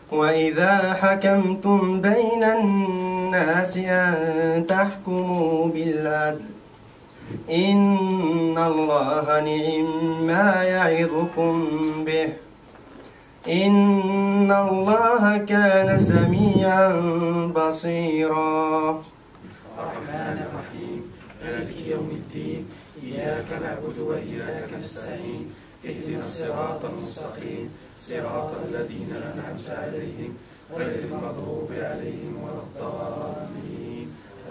وإذا حكمتم بين الناس أن تحكموا بالعدل إن الله نعم ما يعظكم به إن الله كان سميعا بصيرا. الرحمن الرحيم مالك يوم الدين إياك نعبد وإياك نستعين اهدنا الصراط المستقيم صراط الذين أنعمت عليهم غير المغضوب عليهم ولا الضالين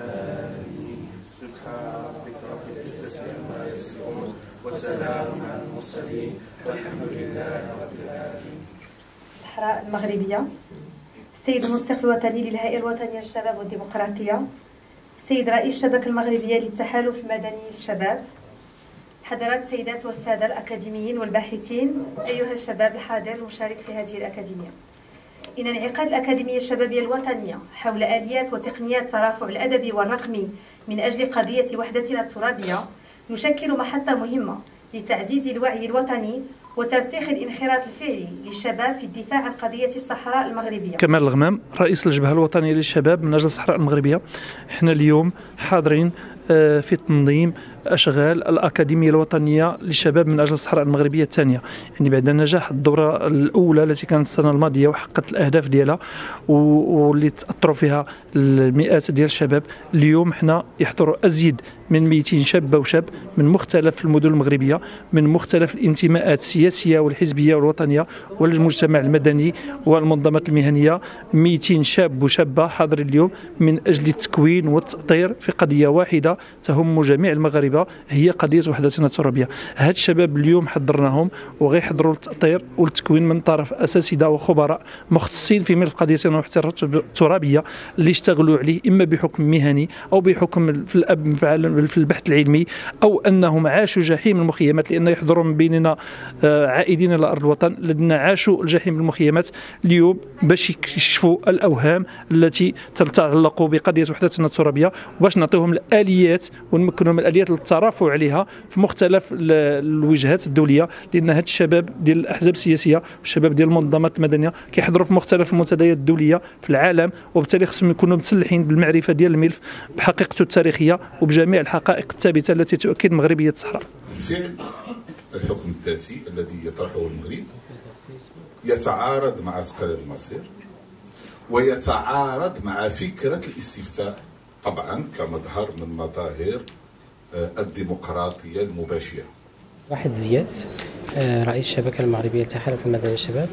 آمين. سبحان ربك رب العزة عما يصفون وسلام على المرسلين والحمد لله رب العالمين. الصحراء المغربية، السيد المستقل الوطني للهيئة الوطنية للشباب والديمقراطية، السيد رئيس الشبكة المغربية للتحالف المدني للشباب، حضرات السيدات والسادة الأكاديميين والباحثين، أيها الشباب الحاضر المشارك في هذه الأكاديمية. إن انعقاد الأكاديمية الشبابية الوطنية حول آليات وتقنيات الترافع الأدبي والرقمي من أجل قضية وحدتنا الترابية يشكل محطة مهمة لتعزيز الوعي الوطني وترسيخ الانخراط الفعلي للشباب في الدفاع عن قضية الصحراء المغربية. كمال الغمام، رئيس الجبهة الوطنية للشباب من أجل الصحراء المغربية. احنا اليوم حاضرين في تنظيم أشغال الأكاديمية الوطنية للشباب من أجل الصحراء المغربية الثانية، يعني بعد نجاح الدورة الأولى التي كانت السنة الماضية وحققت الأهداف ديالها واللي تأثروا فيها المئات ديال الشباب. اليوم حنا يحضروا أزيد من 200 شابة وشاب من مختلف المدن المغربية، من مختلف الانتماءات السياسية والحزبية والوطنية والمجتمع المدني والمنظمات المهنية. 200 شاب وشابة حاضر اليوم من أجل التكوين والتأطير في قضية واحدة تهم جميع المغاربة، هي قضية وحدتنا الترابية. هاد الشباب اليوم حضرناهم وغيحضروا التأطير والتكوين من طرف أساتذة وخبراء مختصين في ملف قضيتنا وحدتنا الترابية اللي اشتغلوا عليه إما بحكم مهني أو بحكم في البحث العلمي، أو أنهم عاشوا جحيم المخيمات، لأن يحضروا من بيننا عائدين إلى أرض الوطن الذين عاشوا الجحيم المخيمات اليوم باش يكشفوا الأوهام التي تتعلق بقضية وحدتنا الترابية، وباش نعطيهم الآليات ونمكنهم الآليات للترافع عليها في مختلف الوجهات الدولية، لأن هاد الشباب ديال الأحزاب السياسية والشباب ديال المنظمات المدنية كيحضروا في مختلف المنتديات الدولية في العالم، وبالتالي خصهم يكونوا مسلحين بالمعرفة ديال الملف بحقيقته التاريخية وبجميع الحقائق الثابتة التي تؤكد مغربية الصحراء. بالفعل الحكم الذاتي الذي يطرحه المغرب يتعارض مع تقرير المصير ويتعارض مع فكرة الاستفتاء، طبعا كمظهر من مظاهر الديمقراطية المباشرة. واحد زياد، رئيس الشبكة المغربية للتحالف المدني للشباب.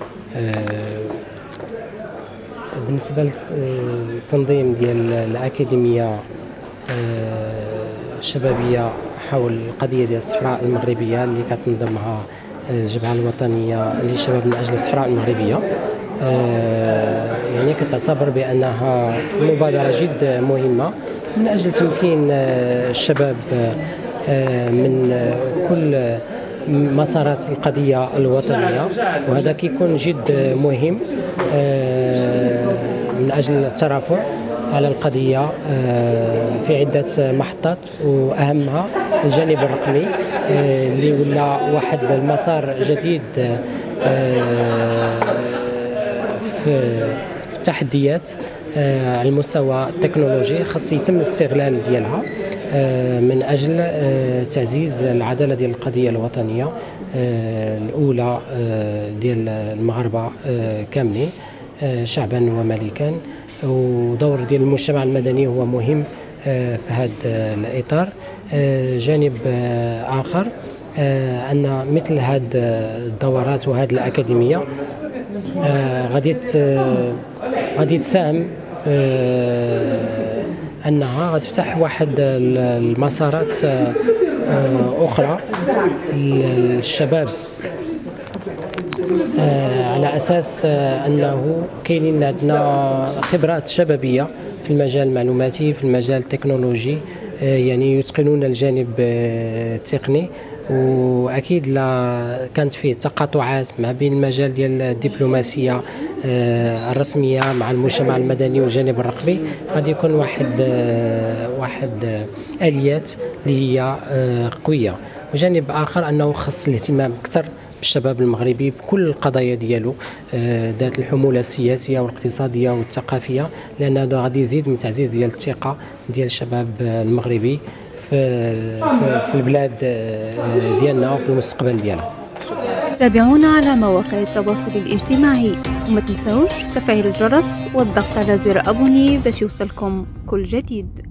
بالنسبة للتنظيم ديال الأكاديمية الشبابية حول القضية ديال الصحراء المغربية اللي كتنظمها الجبهة الوطنية للشباب من أجل الصحراء المغربية، يعني كتعتبر بأنها مبادرة جد مهمة من أجل تمكين الشباب من كل مسارات القضية الوطنية، وهذا كيكون جد مهم من أجل الترافع على القضية في عدة محطات، وأهمها الجانب الرقمي اللي ولا واحد المسار جديد في التحديات على المستوى التكنولوجي، خاص يتم الاستغلال ديالها من أجل تعزيز العدالة ديال القضية الوطنية الأولى ديال المغاربة كاملين شعبا وملكا. ودور ديال المجتمع المدني هو مهم في هذا الإطار. جانب آخر أن مثل هذه الدورات وهذه الأكاديمية غادي تساهم أنها غتفتح واحد المسارات أخرى للشباب، على أساس أنه كاينين عندنا خبرات شبابية في المجال المعلوماتي، في المجال التكنولوجي، يعني يتقنون الجانب التقني. واكيد لا كانت فيه تقاطعات ما بين المجال ديال الدبلوماسيه الرسميه مع المجتمع المدني والجانب الرقمي، غادي يكون واحد اليات اللي هي قويه. وجانب اخر انه خص الاهتمام اكثر بالشباب المغربي بكل القضايا ديالو ذات الحمولة السياسية والاقتصادية والثقافية، لأن هذا غادي يزيد من تعزيز ديال الثقة ديال الشباب المغربي في البلاد ديالنا وفي المستقبل ديالها. تابعونا على مواقع التواصل الاجتماعي وما تنسوش تفعيل الجرس والضغط على زر أبوني باش يوصلكم كل جديد.